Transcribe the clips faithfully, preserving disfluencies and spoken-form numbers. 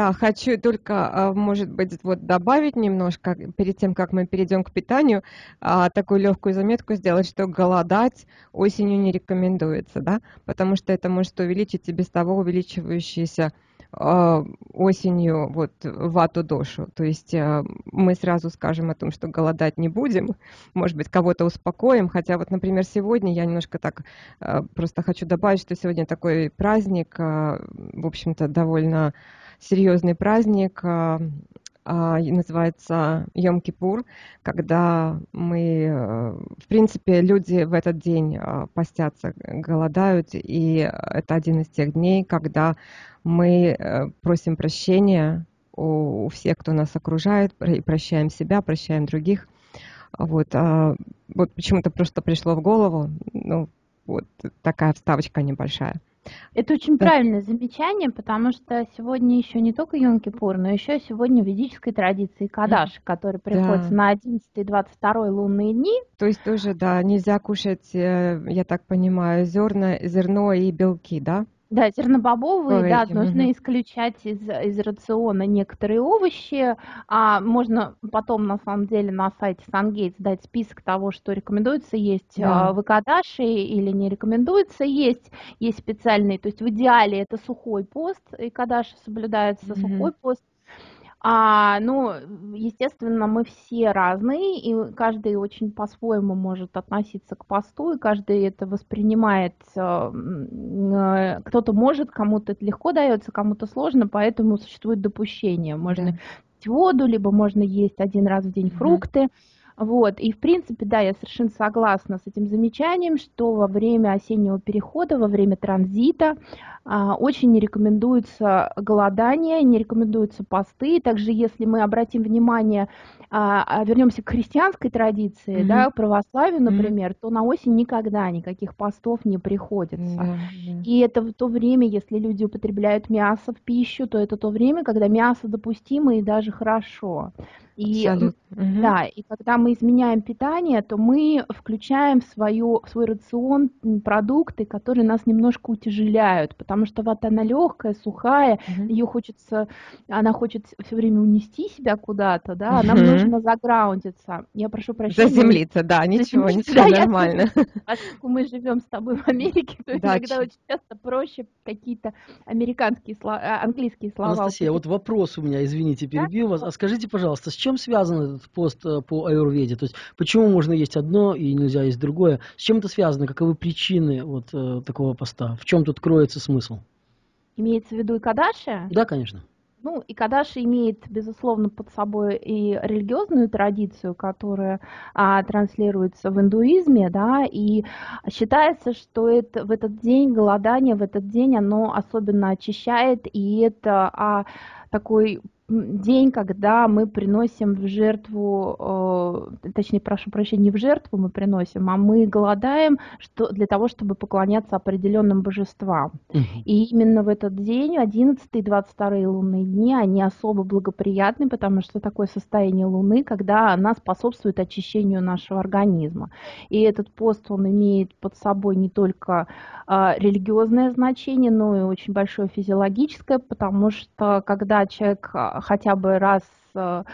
Да, хочу только, а, может быть, вот добавить немножко, перед тем, как мы перейдем к питанию, а, такую легкую заметку сделать, что голодать осенью не рекомендуется, да, потому что это может увеличить и без того увеличивающийся а, осенью вот вату дошу. То есть а, мы сразу скажем о том, что голодать не будем, может быть, кого-то успокоим, хотя вот, например, сегодня я немножко так а, просто хочу добавить, что сегодня такой праздник, а, в общем-то, довольно серьезный праздник, а, а, и называется Йом-Кипур, когда мы, э, в принципе, люди в этот день а, постятся, голодают, и это один из тех дней, когда мы э, просим прощения у, у всех, кто нас окружает, и прощаем себя, прощаем других. Вот, а, вот почему-то просто пришло в голову, ну, вот такая вставочка небольшая. Это очень Да. правильное замечание, потому что сегодня еще не только Йом-Кипур, но еще сегодня в ведической традиции Кадаш, который приходится Да. на одиннадцатый и двадцать второй лунные дни. То есть тоже, да, нельзя кушать, э, я так понимаю, зерна, зерно и белки, да? Да, зернобобовые, Ой, да, мгм. нужно исключать из, из рациона некоторые овощи. А можно потом, на самом деле, на сайте SunGates дать список того, что рекомендуется есть Да. а, в Икадаше или не рекомендуется есть. Есть специальные, то есть в идеале это сухой пост, Икадаши соблюдается Мгм. сухой пост. А, ну, естественно, мы все разные, и каждый очень по-своему может относиться к посту, и каждый это воспринимает. э, м, э, Кто-то может, кому-то это легко дается, кому-то сложно, поэтому существует допущение. Можно Да. пить воду, либо можно есть один раз в день Мгм. фрукты. Вот. И, в принципе, да, я совершенно согласна с этим замечанием, что во время осеннего перехода, во время транзита а, очень не рекомендуется голодание, не рекомендуются посты. Также, если мы обратим внимание, а, а, вернемся к христианской традиции, Мгм. да, православию, Мгм. например, то на осень никогда никаких постов не приходится. Да, да. И это в то время, если люди употребляют мясо в пищу, то это то время, когда мясо допустимо и даже хорошо. И м, Абсолютно. Мгм. да, и когда мы изменяем питание, то мы включаем в, свою, в свой рацион м, продукты, которые нас немножко утяжеляют, потому что вата она легкая, сухая, Мгм. ее хочется, она хочет все время унести себя куда-то, да, нам Мгм. нужно заграундиться. Я прошу прощения, у Заземлиться, да, ничего, заземлиться, да, ничего, я нормально. тоже, поскольку мы живем с тобой в Америке, то Да, иногда ч- очень часто проще какие-то американские слова, английские слова Анастасия, употреблять. вот вопрос у меня, извините, Да? перебью вас. А скажите, пожалуйста, с чем связан этот пост э, по аюрведе? То есть, почему можно есть одно и нельзя есть другое? С чем это связано? Каковы причины вот э, такого поста? В чем тут кроется смысл? Имеется в виду и Кадаши? Да, конечно. Ну, и Кадаши имеет, безусловно, под собой и религиозную традицию, которая а, транслируется в индуизме, да, и считается, что это, в этот день голодание, в этот день оно особенно очищает, и это а, такой м, день, когда мы приносим в жертву, э, точнее, прошу прощения, не в жертву мы приносим, а мы голодаем что, для того, чтобы поклоняться определенным божествам. Мгм. И именно в этот день, одиннадцатый и двадцать второй лунные дни, они особо благоприятны, потому что такое состояние Луны, когда она способствует очищению нашего организма. И этот пост, он имеет под собой не только а, религиозное значение, но и очень большое физиологическое, потому что когда человек а, хотя бы раз, а,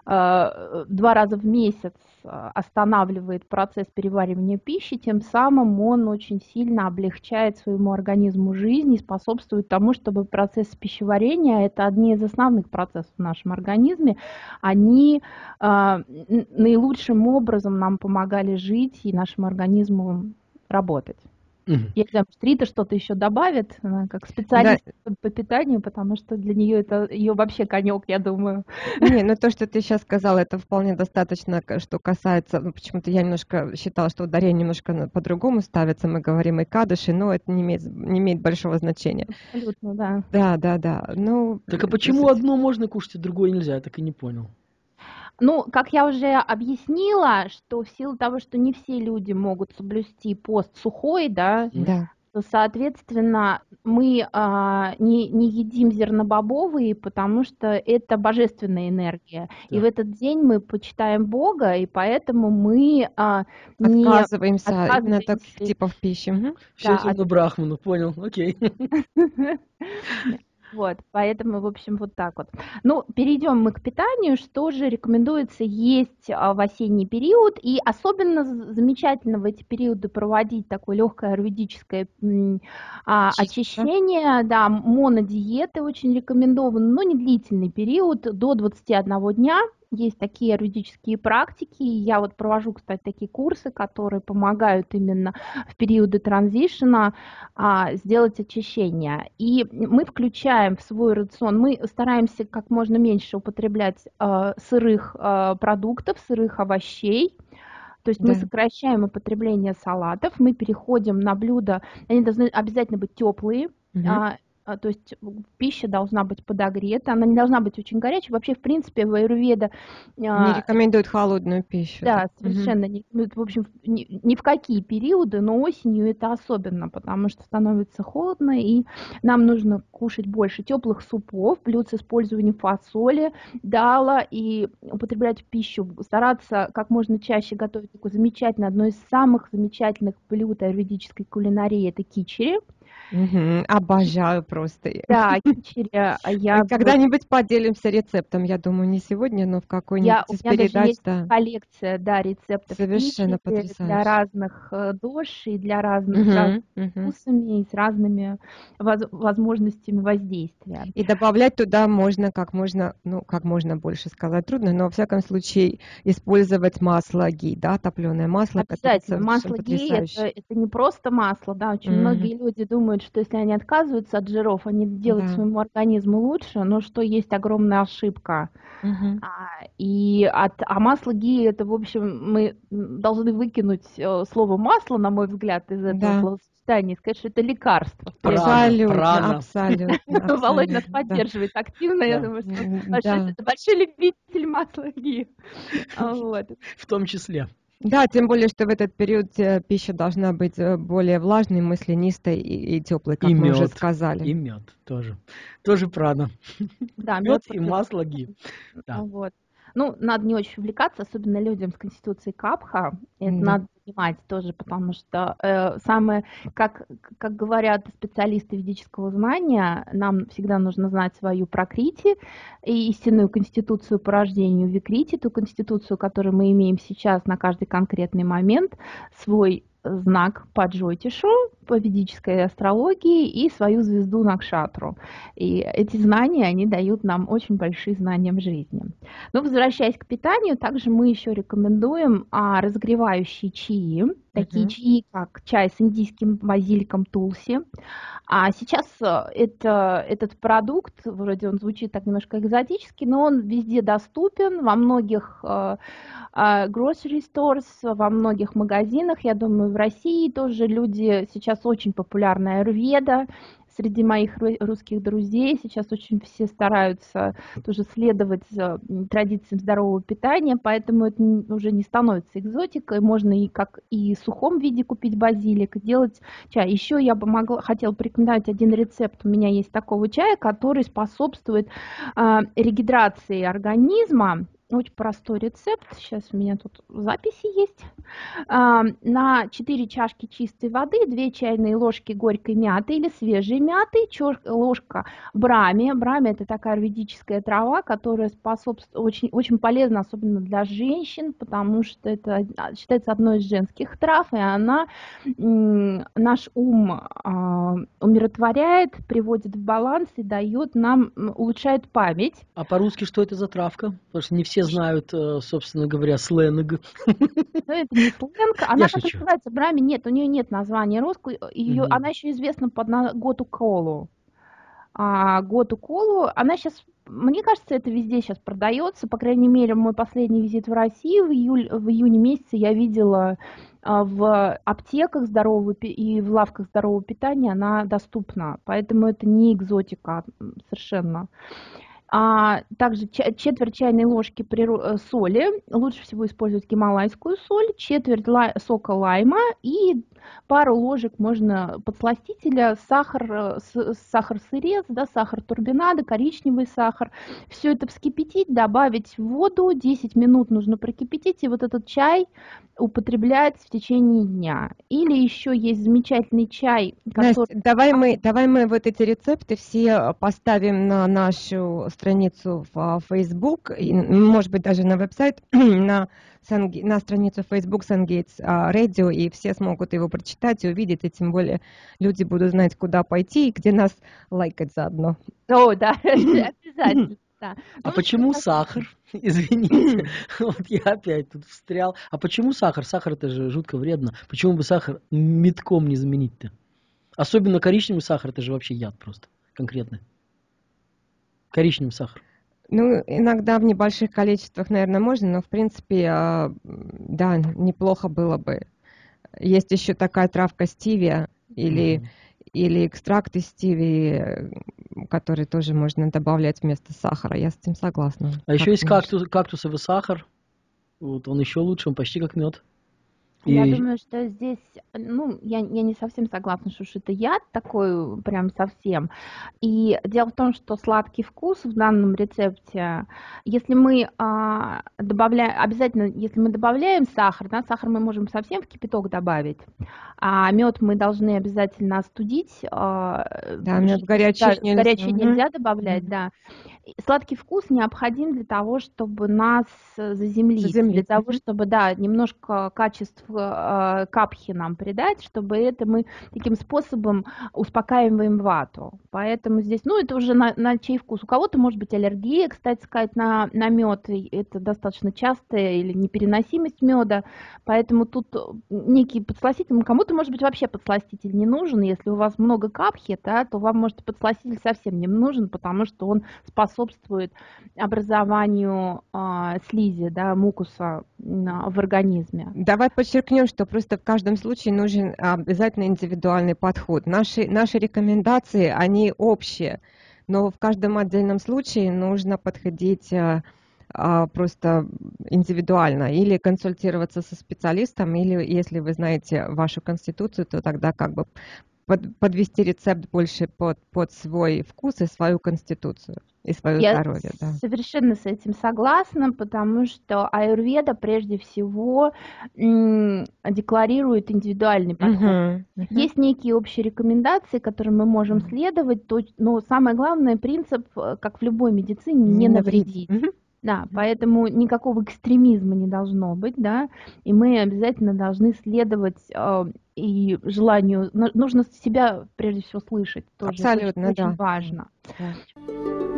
а, два раза в месяц а, останавливает процесс переваривания пищи, тем самым он очень сильно облегчает своему организму жизнь и способствует тому, чтобы процесс пищеварения, это одни из основных процессов в нашем организме, они а, н- наилучшим образом нам помогали жить и нашему организму работать. Мгм. Я не знаю, может, Рита что-то еще добавит, она как Да, специалист по по питанию, потому что для нее это ее вообще конек, я думаю. не, ну то, что ты сейчас сказала, это вполне достаточно, к- что касается, ну почему-то я немножко считала, что ударение немножко на- по-другому ставится, мы говорим и кадыши, но это не имеет, не имеет большого значения. Абсолютно, да. Да, да, да, ну, Так а э, почему суть- одно можно кушать, а другое нельзя? Я так и не понял. Ну, как я уже объяснила, что в силу того, что не все люди могут соблюсти пост сухой, да, М? да, то, соответственно, мы а, не, не едим зернобобовые, потому что это божественная энергия. И в Так. этот день мы почитаем Бога, и поэтому мы а, не отказываемся именно от таких отказываемся, типов пищи. Мгм. Все да, идет на брахману, понял, окей. от Вот, поэтому, в общем, вот так вот. Ну, перейдем мы к питанию. Что же рекомендуется есть а, в осенний период? И особенно з- замечательно в эти периоды проводить такое легкое аюрведическое м, а, Чисто. очищение. Да, монодиеты очень рекомендованы, но не длительный период, до двадцати одного дня. Есть такие аюрведические практики. Я вот провожу, кстати, такие курсы, которые помогают именно в периоды транзишена а, сделать очищение. И мы включаем в свой рацион, мы стараемся как можно меньше употреблять а, сырых а, продуктов, сырых овощей. То есть мы Да. сокращаем употребление салатов, мы переходим на блюда, они должны обязательно быть теплые, Мгм. а, а, то есть пища должна быть подогрета, она не должна быть очень горячей. Вообще, в принципе, в аюрведа Не а, рекомендуют холодную пищу, да. да, Мгм. совершенно не, ну, в общем, ни, ни в какие периоды, но осенью это особенно, потому что становится холодно, и нам нужно кушать больше теплых супов, блюд с использованием фасоли, дала, и употреблять в пищу, стараться как можно чаще готовить такое замечательное, одно из самых замечательных блюд аюрведической кулинарии – это кичери. Мгм. Обожаю просто. Да, кичери, а Э, я вот Когда-нибудь поделимся рецептом, я думаю, не сегодня, но в Я, какой-нибудь у из меня даже передач, есть да. коллекция, да, рецептов Совершенно кичери для потрясающе. разных э, дож и для разных, с разными Мгм. Мгм. вкусами и с разными воз- возможностями воздействия. И добавлять туда можно как можно, ну, как можно больше сказать трудно, но во всяком случае использовать масло ги, да, топленое масло, которое Обязательно. совершенно Масло гей это, потрясающе. это не просто масло, да, очень Мгм. многие люди думают, что если они отказываются от жиров, они делают Да. своему организму лучше, но что есть огромная ошибка. Мгм. А, и от, а масло гии, это, в общем, мы м, должны выкинуть э, слово масло, на мой взгляд, из этого Да. словосочетания и сказать, что это лекарство в первую Прана, очередь. Абсолютно, прана. абсолютно, Володь нас абсолютно, да. поддерживает активно, я Да, думаю, что он М, большой, Да. большой любитель масла гии. А, Вот. в том числе. Да, тем более, что в этот период э, пища должна быть э, более влажной, маслянистой и, и теплой, И как мы уже мед, сказали. и мед тоже. Тоже прана. Да, Мед мед и против. масло ги. Да. Вот. Ну, надо не очень увлекаться, особенно людям с конституцией Капха. Это Да. надо понимать тоже, потому что э, самое, как, как говорят специалисты ведического знания, нам всегда нужно знать свою пракрити и истинную конституцию по рождению викрити, ту конституцию, которую мы имеем сейчас на каждый конкретный момент, свой знак по Джотишу, по ведической астрологии и свою звезду Накшатру. И эти знания, они дают нам очень большие знания в жизни. Но возвращаясь к питанию, также мы еще рекомендуем а, разогревающие чаи, такие Мгм. чаи, как чай с индийским базиликом тулси. А сейчас э, это, этот продукт, вроде он звучит так немножко экзотически, но он везде доступен, во многих э, э, grocery stores, во многих магазинах. Я думаю, в России тоже люди, сейчас очень популярная аюрведа. Среди моих ру- русских друзей сейчас очень все стараются тоже следовать за, м, традициям здорового питания, поэтому это н- уже не становится экзотикой. Можно и как и в сухом виде купить базилик, и делать чай. Еще я бы могла, хотела порекомендовать один рецепт. У меня есть такого чая, который способствует а, регидрации организма. Очень простой рецепт. Сейчас у меня тут записи есть. А, На четыре чашки чистой воды две чайные ложки горькой мяты или свежей мяты, чёр- ложка брами. Брами – это такая аюрведическая трава, которая способствует, очень, очень полезна, особенно для женщин, потому что это а, считается одной из женских трав, и она м, наш ум а, умиротворяет, приводит в баланс и дает нам, м, улучшает память. А по-русски что это за травка? Потому что не все знают, э, собственно говоря, сленг. Но это не сленг. Я Она так шучу. называется брами. Нет, у нее нет названия русского. Ее, Мгм. она еще известна под на- Готу Колу. А Готу Колу, она сейчас, мне кажется, это везде сейчас продается. По крайней мере, мой последний визит в Россию в, июль, в июне месяце я видела а, в аптеках здорового пи- и в лавках здорового питания она доступна. Поэтому это не экзотика м, совершенно. А также ча- четверть чайной ложки приро- э, соли, лучше всего использовать гималайскую соль, четверть лай- сока лайма и пару ложек можно подсластителя, сахар, э, с- сахар-сырец, да, сахар турбинада, коричневый сахар. Все это вскипятить, добавить в воду, десять минут нужно прокипятить, и вот этот чай употреблять в течение дня. Или еще есть замечательный чай, Настя, который... давай мы, давай мы вот эти рецепты все поставим на нашу страницу в а, Facebook, и, м, может быть, даже на веб-сайт, на, Сан- на страницу Facebook SunGates а, Radio, и все смогут его прочитать и увидеть, и тем более люди будут знать, куда пойти и где нас лайкать заодно. О, да, обязательно. Да. А Ну, почему что сахар? Извините, вот я опять тут встрял. А почему сахар? Сахар это же жутко вредно. Почему бы сахар метком не заменить-то? Особенно коричневый сахар, это же вообще яд просто, конкретный. Коричневый сахар. Ну, иногда в небольших количествах, наверное, можно, но, в принципе, а, да, неплохо было бы. Есть еще такая травка стивия или, Мгм. или экстракт из стивии, э, который тоже можно добавлять вместо сахара. Я с этим согласна. А еще Как есть думаешь? кактус, кактусовый сахар. Вот он еще лучше, он почти как мед. Я И думаю, что здесь, ну, я, я не совсем согласна, что уж это яд такой прям совсем. И дело в том, что сладкий вкус в данном рецепте, если мы а, добавляем, обязательно, если мы добавляем сахар, да, сахар мы можем совсем в кипяток добавить, а мед мы должны обязательно остудить, а, Да, мед жидкость, горячий да, нельзя. горячий Мгм. нельзя добавлять, Мгм. да. И сладкий вкус необходим для того, чтобы нас э, заземлить, для Заземлить. того, Мгм. чтобы, да, немножко качеств э, капхи нам придать, чтобы это мы таким способом успокаиваем вату. Поэтому здесь, ну, это уже на, на чей вкус. У кого-то может быть аллергия, кстати сказать, на, на мед, и это достаточно частая или непереносимость меда, поэтому тут э, некий подсластитель, ну, кому-то, может быть, вообще подсластитель не нужен, если у вас много капхи, да, то вам, может, подсластитель совсем не нужен, потому что он способствует образованию а, слизи, да, мукуса м, в организме. Давай подчеркнем, что просто в каждом случае нужен а, обязательно индивидуальный подход. Наши, наши рекомендации, они общие, но в каждом отдельном случае нужно подходить а, а, просто индивидуально или консультироваться со специалистом, или если вы знаете вашу конституцию, то тогда как бы под- подвести рецепт больше под, под свой вкус и свою конституцию и свое Я здоровье, да. совершенно с этим согласна, потому что аюрведа прежде всего м, декларирует индивидуальный подход. Мгм, мгм. Есть некие общие рекомендации, которым мы можем Мгм. следовать, то- но самое главное принцип, э, как в любой медицине, Не не навредить. навредить. Мгм. Да, Мгм. поэтому никакого экстремизма не должно быть, да, и мы обязательно должны следовать э, и желанию, ну, нужно себя прежде всего слышать, тоже слышать Абсолютно, очень да. Да, важно. да.